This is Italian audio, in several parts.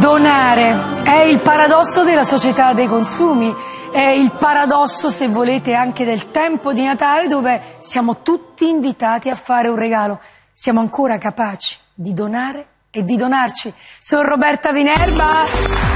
Donare è il paradosso della società dei consumi, è il paradosso, se volete, anche del tempo di Natale, dove siamo tutti invitati a fare un regalo. Siamo ancora capaci di donare e di donarci. Sono Roberta Vinerba.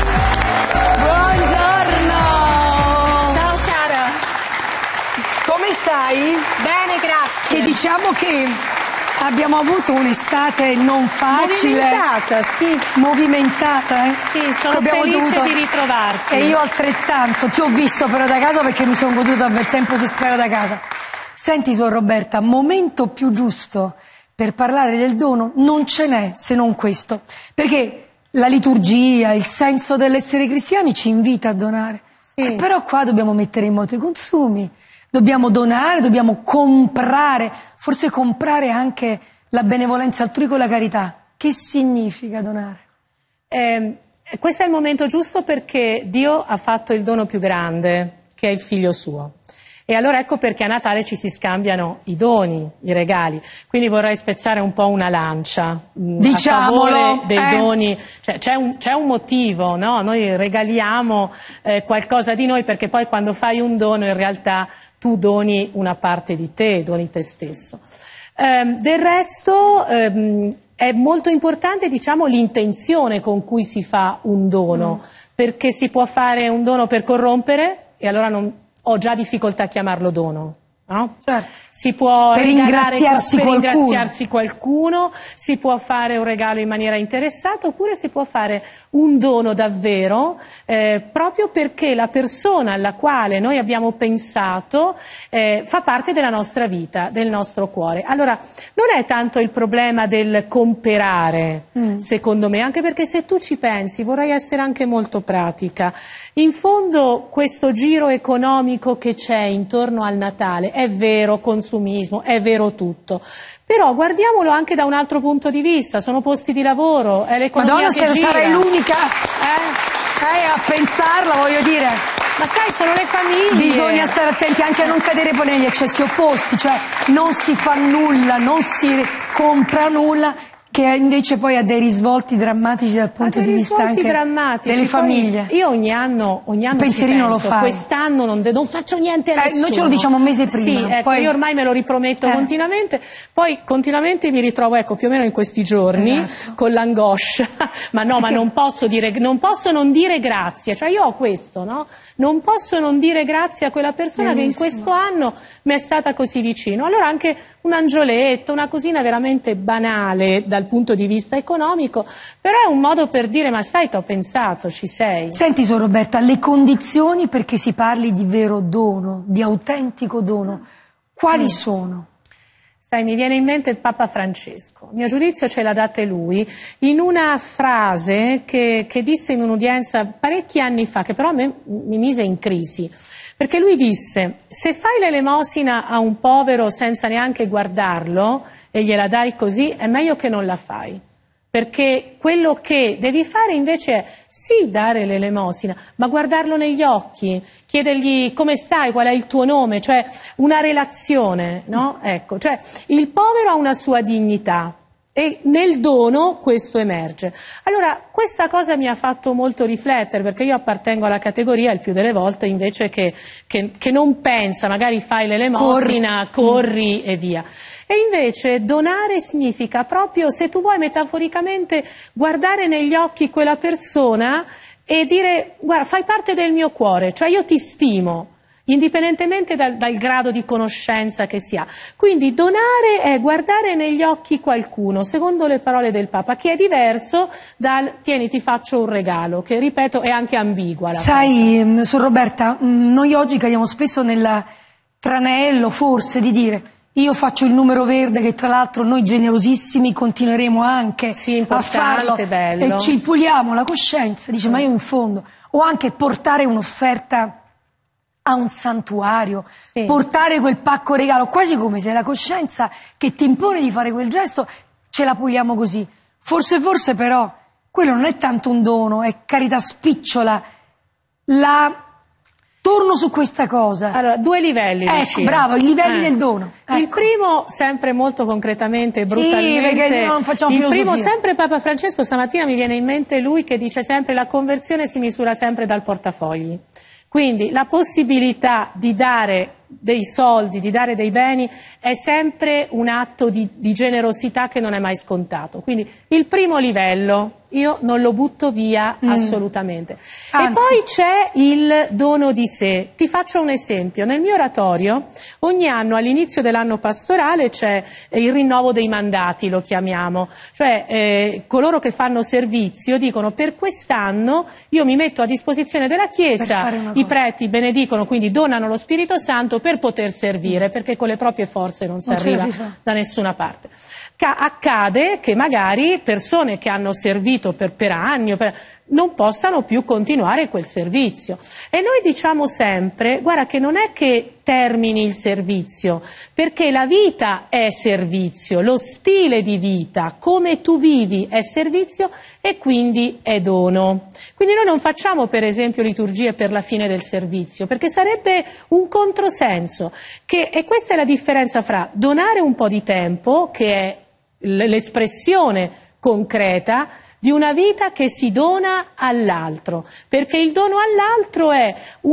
Buongiorno. Ciao cara. Come stai? Bene, grazie. Che diciamo che abbiamo avuto un'estate non facile. Movimentata, sì. Movimentata, eh? Sì, sono felice di ritrovarti. E io altrettanto. Ti ho visto però da casa perché mi sono goduta un bel tempo se spero da casa. Senti, Suor Roberta, momento più giusto per parlare del dono non ce n'è se non questo. Perché la liturgia, il senso dell'essere cristiani ci invita a donare. Sì. Però qua dobbiamo mettere in moto i consumi. Dobbiamo donare, dobbiamo comprare, forse comprare anche la benevolenza altrui con la carità. Che significa donare? Questo è il momento giusto perché Dio ha fatto il dono più grande, che è il figlio suo. E allora ecco perché a Natale ci si scambiano i doni, i regali. Quindi vorrei spezzare un po' una lancia a favore dei doni. Cioè, c'è un motivo, no? Noi regaliamo qualcosa di noi perché poi quando fai un dono in realtà tu doni una parte di te, doni te stesso. Del resto è molto importante, diciamo, l'intenzione con cui si fa un dono, perché si può fare un dono per corrompere e allora ho già difficoltà a chiamarlo dono. No? Certo. Si può per ringraziarsi qualcuno, si può fare un regalo in maniera interessata oppure si può fare un dono davvero proprio perché la persona alla quale noi abbiamo pensato fa parte della nostra vita, del nostro cuore. Allora non è tanto il problema del comprare, secondo me, anche perché se tu ci pensi, vorrei essere anche molto pratica, in fondo questo giro economico che c'è intorno al Natale è vero consumismo, è vero tutto, però guardiamolo anche da un altro punto di vista, sono posti di lavoro, è l'economia che gira. Sarei l'unica a pensarla, voglio dire. Ma sai, sono le famiglie. Bisogna stare attenti anche a non cadere poi negli eccessi opposti, cioè non si fa nulla, non si compra nulla, che invece poi ha dei risvolti drammatici dal punto di vista anche delle famiglie. Poi io ogni anno pensierino lo fai. Quest'anno non faccio niente a nessuno. Noi ce lo diciamo un mese prima. Sì, ecco, poi... io ormai me lo riprometto continuamente, poi continuamente mi ritrovo, ecco, più o meno in questi giorni, con l'angoscia, ma non posso non dire grazie, cioè io ho questo, no? Non posso non dire grazie a quella persona che in questo anno mi è stata così vicino. Allora anche un angioletto, una cosina veramente banale dal punto di vista economico, però è un modo per dire ma sai, t'ho pensato, ci sei. Senti, Suor Roberta, le condizioni perché si parli di vero dono, di autentico dono, quali sono? Sai, mi viene in mente il Papa Francesco, a mio giudizio ce l'ha date lui, in una frase che disse in un'udienza parecchi anni fa, che però a me mi mise in crisi, perché lui disse: se fai l'elemosina a un povero senza neanche guardarlo e gliela dai così, è meglio che non la fai. Perché quello che devi fare invece è sì dare l'elemosina, ma guardarlo negli occhi, chiedergli come stai, qual è il tuo nome, cioè una relazione, no? Ecco, cioè il povero ha una sua dignità e nel dono questo emerge. Allora questa cosa mi ha fatto molto riflettere, perché io appartengo alla categoria il più delle volte invece che non pensa, magari fai l'elemosina, corri e via. E invece donare significa proprio, se tu vuoi metaforicamente, guardare negli occhi quella persona e dire: guarda, fai parte del mio cuore, cioè io ti stimo, indipendentemente dal grado di conoscenza che si ha. Quindi donare è guardare negli occhi qualcuno, secondo le parole del Papa, che è diverso dal tieni ti faccio un regalo, che ripeto è anche ambigua la cosa. Sai, Suor Roberta, noi oggi cadiamo spesso nel tranello forse di dire: io faccio il numero verde, che tra l'altro noi generosissimi continueremo anche a farlo, bello. E ci puliamo la coscienza, dice ma io in fondo, o anche portare un'offerta a un santuario, portare quel pacco regalo, quasi come se la coscienza che ti impone di fare quel gesto ce la puliamo così. Forse però quello non è tanto un dono, è carità spicciola. torno su questa cosa. Allora, due livelli. Ecco, bravo, i livelli del dono. Ecco. Il primo, sempre molto concretamente e brutalmente. Sì, perché se no non facciamo il filosofia. primo, sempre Papa Francesco, stamattina mi viene in mente lui che dice sempre la conversione si misura sempre dal portafogli. Quindi la possibilità di dare dei soldi, di dare dei beni, è sempre un atto di generosità che non è mai scontato. Quindi il primo livello io non lo butto via assolutamente. Anzi. E poi c'è il dono di sé. Ti faccio un esempio. Nel mio oratorio ogni anno all'inizio dell'anno pastorale c'è il rinnovo dei mandati, lo chiamiamo. Cioè coloro che fanno servizio dicono per quest'anno io mi metto a disposizione della Chiesa, i preti benedicono, quindi donano lo Spirito Santo per poter servire, perché con le proprie forze non si arriva da nessuna parte. Accade che magari persone che hanno servito per anni non possano più continuare quel servizio. E noi diciamo sempre, guarda che non è che termini il servizio, perché la vita è servizio, lo stile di vita, come tu vivi è servizio e quindi è dono. Quindi noi non facciamo per esempio liturgie per la fine del servizio, perché sarebbe un controsenso. E questa è la differenza fra donare un po' di tempo, che è l'espressione concreta di una vita che si dona all'altro, perché il dono all'altro è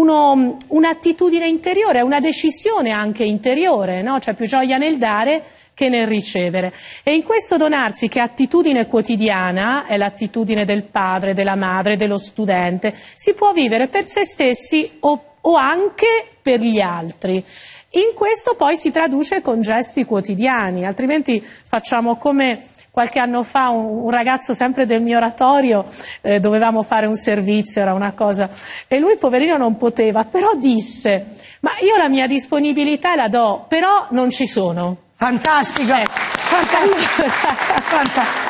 un'attitudine interiore, è una decisione anche interiore, no? C'è più gioia nel dare che nel ricevere. E in questo donarsi, che è attitudine quotidiana, è l'attitudine del padre, della madre, dello studente, si può vivere per se stessi o anche per gli altri. In questo poi si traduce con gesti quotidiani, altrimenti facciamo come qualche anno fa un ragazzo sempre del mio oratorio, dovevamo fare un servizio, era una cosa, e lui poverino non poteva, però disse, ma io la mia disponibilità la do, però non ci sono. Fantastico, fantastico, fantastico.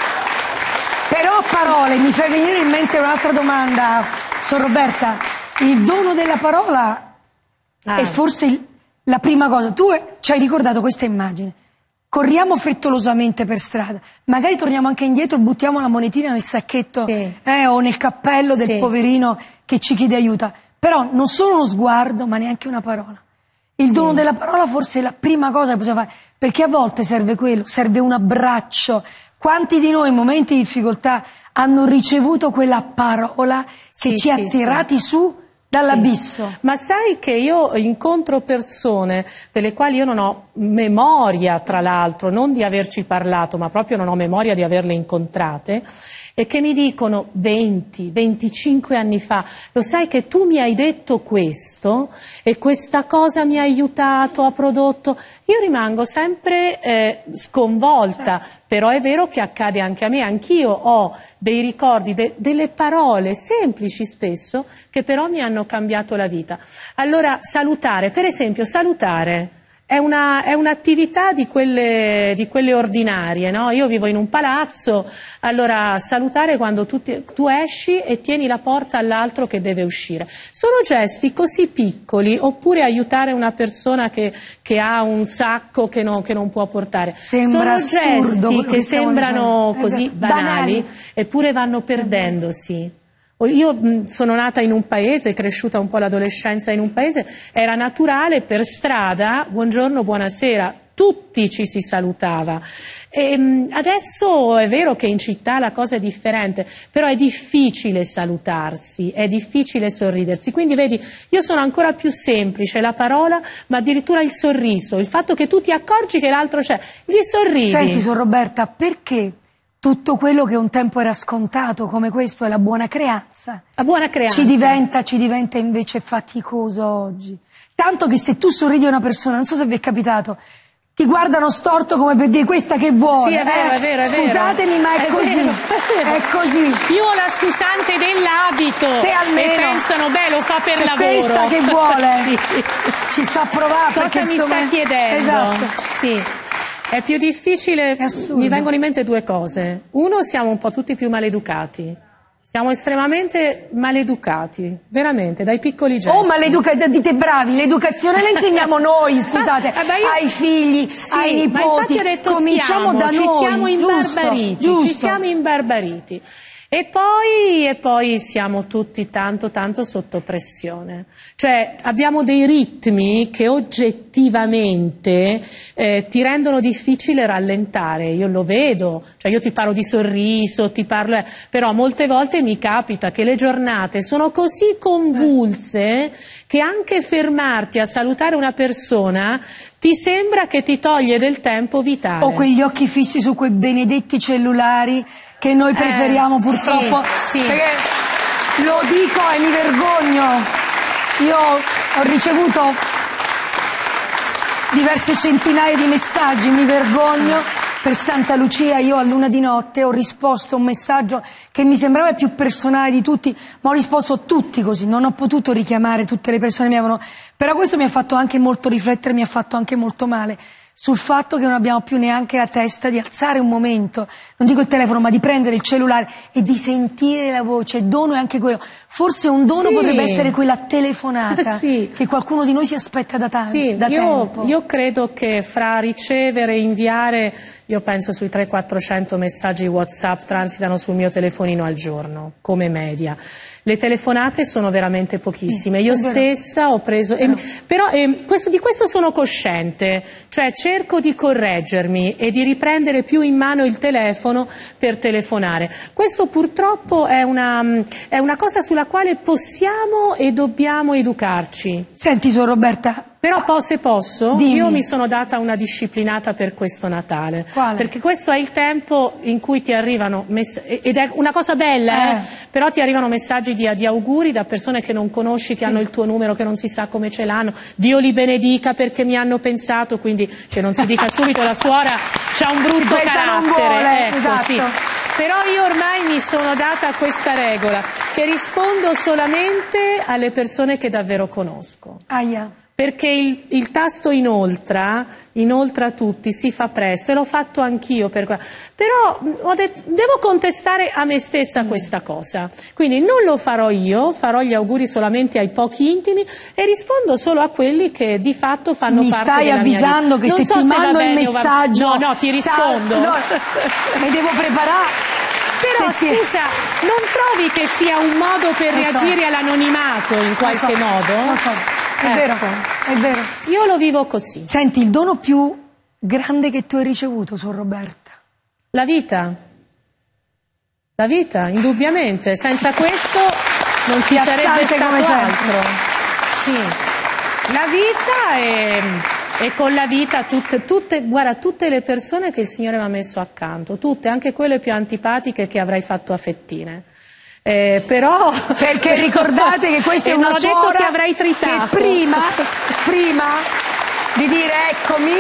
Però parole, mi fai venire in mente un'altra domanda, Sor Roberta, il dono della parola è forse la prima cosa. Tu ci hai ricordato questa immagine. Corriamo frettolosamente per strada, magari torniamo anche indietro, buttiamo la monetina nel sacchetto o nel cappello del poverino che ci chiede aiuto. Però non solo uno sguardo, ma neanche una parola. Il dono della parola forse è la prima cosa che possiamo fare, perché a volte serve quello, serve un abbraccio. Quanti di noi in momenti di difficoltà hanno ricevuto quella parola che ci ha tirati su dall'abisso? Ma sai che io incontro persone delle quali io non ho memoria, tra l'altro, non di averci parlato, ma proprio non ho memoria di averle incontrate, e che mi dicono 20, 25 anni fa, lo sai che tu mi hai detto questo e questa cosa mi ha aiutato, ha prodotto. Io rimango sempre sconvolta, però è vero che accade anche a me, anch'io ho dei ricordi, delle parole semplici spesso, che però mi hanno cambiato la vita. Allora salutare, per esempio salutare, è un'attività di quelle ordinarie, no? Io vivo in un palazzo, allora salutare quando tu esci e tieni la porta all'altro che deve uscire. Sono gesti così piccoli, oppure aiutare una persona che ha un sacco che non può portare. Sembra Sono gesti che sembrano così banali, eppure vanno perdendosi. Io sono nata in un paese, cresciuta un po' l'adolescenza in un paese, era naturale per strada, buongiorno, buonasera, tutti ci si salutava. E adesso è vero che in città la cosa è differente, però è difficile salutarsi, è difficile sorridersi. Quindi vedi, io sono ancora più semplice, la parola, ma addirittura il sorriso, il fatto che tu ti accorgi che l'altro c'è, gli sorridi. Senti, Sor Roberta, perché tutto quello che un tempo era scontato come questo è la buona creanza? La buona creanza. Ci diventa invece faticoso oggi. Tanto che se tu sorridi a una persona, non so se vi è capitato, ti guardano storto come per dire questa che vuole. Sì, è vero. Scusatemi, ma è così. Vero. È così. Io ho la scusante dell'abito. Te almeno. E pensano, beh, lo fa per lavoro. Questa che vuole. Sì. Ci sta a provare. Cosa perché, mi insomma, sta chiedendo? Esatto. Sì. È più difficile, mi vengono in mente due cose. Uno, siamo un po' tutti più maleducati. Siamo estremamente maleducati, veramente, dai piccoli gesti. Oh, ma dite bravi, l'educazione la insegniamo noi, scusate, ai figli, ai nipoti. Ma infatti ho detto cominciamo da noi. Ci siamo imbarbariti, giusto. ci siamo imbarbariti. E poi siamo tutti tanto sotto pressione, cioè abbiamo dei ritmi che oggettivamente ti rendono difficile rallentare. Io lo vedo, cioè io ti parlo di sorriso, però molte volte mi capita che le giornate sono così convulse che anche fermarti a salutare una persona ti sembra che ti toglie del tempo vitale. O quegli occhi fissi su quei benedetti cellulari che noi preferiamo purtroppo, sì. Perché lo dico e mi vergogno, io ho ricevuto diverse centinaia di messaggi, mi vergogno, per Santa Lucia io a luna di notte ho risposto a un messaggio che mi sembrava il più personale di tutti, ma ho risposto a tutti così, non ho potuto richiamare tutte le persone che mi avevano, però questo mi ha fatto anche molto riflettere, mi ha fatto anche molto male, sul fatto che non abbiamo più neanche la testa di alzare un momento, non dico il telefono, ma di prendere il cellulare e di sentire la voce. Il dono è anche quello. Forse un dono potrebbe essere quella telefonata che qualcuno di noi si aspetta da tempo. Io credo che fra ricevere e inviare, io penso sui 300-400 messaggi WhatsApp transitano sul mio telefonino al giorno, come media. Le telefonate sono veramente pochissime. Io stessa ho preso... però di questo sono cosciente, cioè cerco di correggermi e di riprendere più in mano il telefono per telefonare. Questo purtroppo è una cosa sulla quale possiamo e dobbiamo educarci. Senti, Suor Roberta... Però se posso, dimmi. io mi sono data una disciplinata per questo Natale. Quale? Perché questo è il tempo in cui ti arrivano, ed è una cosa bella, però ti arrivano messaggi di auguri da persone che non conosci, che hanno il tuo numero, che non si sa come ce l'hanno. Dio li benedica perché mi hanno pensato, quindi che non si dica subito la suora c'ha un brutto carattere. Sì. Però io ormai mi sono data questa regola, che rispondo solamente alle persone che davvero conosco. Perché il tasto inoltra tutti, si fa presto, e l'ho fatto anch'io, però devo contestare a me stessa questa cosa, quindi non lo farò io, farò gli auguri solamente ai pochi intimi e rispondo solo a quelli che di fatto fanno parte della mia vita. Mi stai avvisando che se ti mando il messaggio... No, ti rispondo. Mi devo preparare... Però scusa, non trovi che sia un modo per reagire all'anonimato in qualche modo? Lo so, è vero, è vero. Io lo vivo così. Senti, il dono più grande che tu hai ricevuto, Suor Roberta? La vita. La vita, indubbiamente. Senza questo non ci sarebbe stato altro. Sì. La vita e con la vita guarda, tutte le persone che il Signore mi ha messo accanto, tutte, anche quelle più antipatiche che avrei fatto a fettine. Però perché ricordate che questa è una suora che avrei tritato, che prima di dire eccomi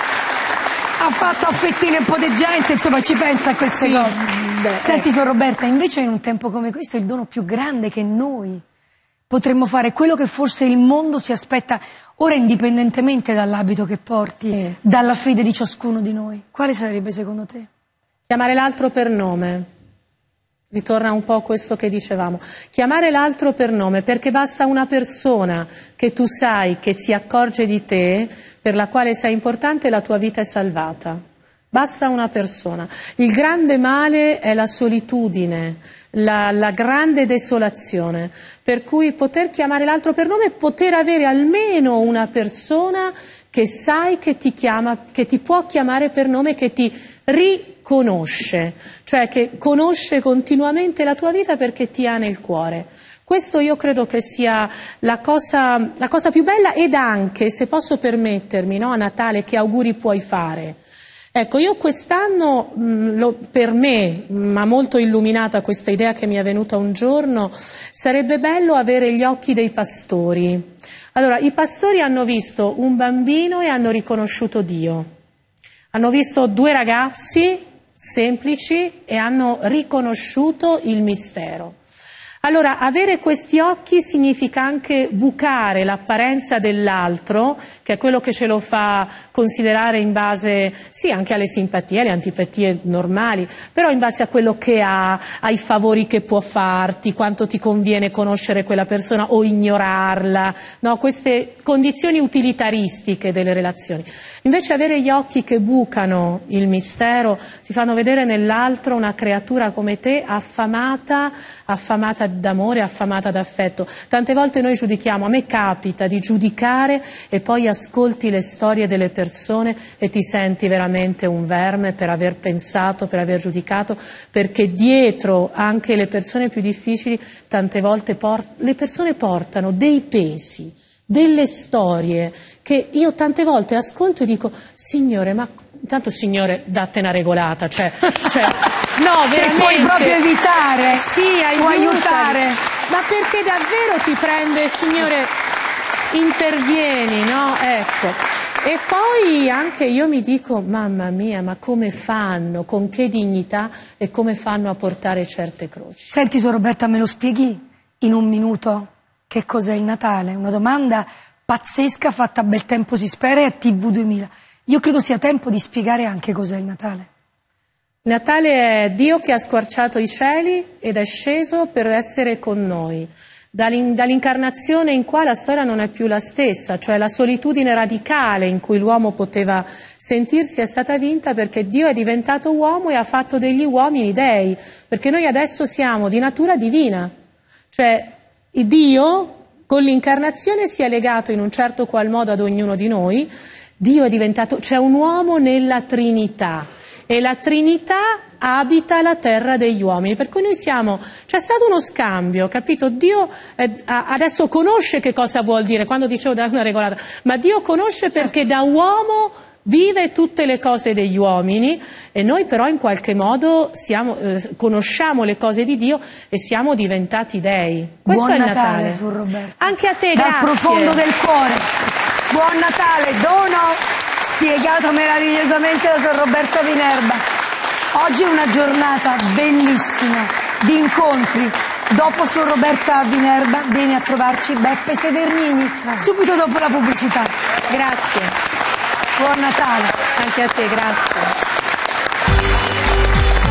ha fatto a fettine un po' di gente, insomma ci pensa a queste cose. Senti, Suor Roberta, invece in un tempo come questo il dono più grande che noi potremmo fare, quello che forse il mondo si aspetta ora, indipendentemente dall'abito che porti, dalla fede di ciascuno di noi, quale sarebbe secondo te? Chiamare l'altro per nome. Ritorna un po' a questo che dicevamo. Chiamare l'altro per nome, perché basta una persona che tu sai che si accorge di te, per la quale sei importante e la tua vita è salvata. Basta una persona. Il grande male è la solitudine, la grande desolazione, per cui poter chiamare l'altro per nome, poter avere almeno una persona che sai che ti chiama, che ti può chiamare per nome, che ti riconosce, cioè che conosce continuamente la tua vita perché ti ha nel cuore. Questo io credo che sia la cosa più bella, ed anche, se posso permettermi, no, a Natale, che auguri puoi fare? Ecco, io quest'anno, per me, ma molto illuminata questa idea che mi è venuta un giorno, sarebbe bello avere gli occhi dei pastori. Allora, i pastori hanno visto un bambino e hanno riconosciuto Dio. Hanno visto due ragazzi semplici e hanno riconosciuto il mistero. Allora, avere questi occhi significa anche bucare l'apparenza dell'altro, che è quello che ce lo fa considerare in base, sì, anche alle simpatie, alle antipatie normali, però in base a quello che ha, ai favori che può farti, quanto ti conviene conoscere quella persona o ignorarla, no? Queste condizioni utilitaristiche delle relazioni. Invece avere gli occhi che bucano il mistero ti fanno vedere nell'altro una creatura come te, affamata d'amore, affamata d'affetto. Tante volte noi giudichiamo, a me capita di giudicare e poi ascolti le storie delle persone e ti senti veramente un verme per aver pensato, per aver giudicato, perché dietro anche le persone più difficili tante volte le persone portano dei pesi, delle storie che io tante volte ascolto e dico, Signore, ma intanto Signore, datte una regolata, cioè no, se veramente, puoi proprio evitare, sì, puoi aiutare, ma perché davvero ti prende, Signore, intervieni, no? Ecco. E poi anche io mi dico, mamma mia, ma come fanno, con che dignità e come fanno a portare certe croci? Senti, Suor Roberta, me lo spieghi in un minuto che cos'è il Natale? Una domanda pazzesca fatta a Bel Tempo si spera e a TV 2000. Io credo sia tempo di spiegare anche cos'è il Natale. Il Natale è Dio che ha squarciato i cieli ed è sceso per essere con noi. Dall'incarnazione in qua la storia non è più la stessa, cioè la solitudine radicale in cui l'uomo poteva sentirsi è stata vinta perché Dio è diventato uomo e ha fatto degli uomini dei, perché noi adesso siamo di natura divina, cioè Dio con l'incarnazione si è legato in un certo qual modo ad ognuno di noi. Dio è diventato, c'è un uomo nella Trinità e la Trinità abita la terra degli uomini, per cui noi siamo, c'è stato uno scambio, capito? Dio adesso conosce che cosa vuol dire, quando dicevo dare una regolata, ma Dio conosce perché da uomo vive tutte le cose degli uomini e noi però in qualche modo conosciamo le cose di Dio e siamo diventati dei. Questo Buon è il Natale, Natale. Suor Roberta. Anche a te, dal grazie. profondo del cuore. Buon Natale, dono spiegato meravigliosamente da Suor Roberta Vinerba. Oggi è una giornata bellissima di incontri. Dopo Suor Roberta Vinerba viene a trovarci Beppe Severnini, subito dopo la pubblicità. Grazie. Buon Natale. Anche a te, grazie.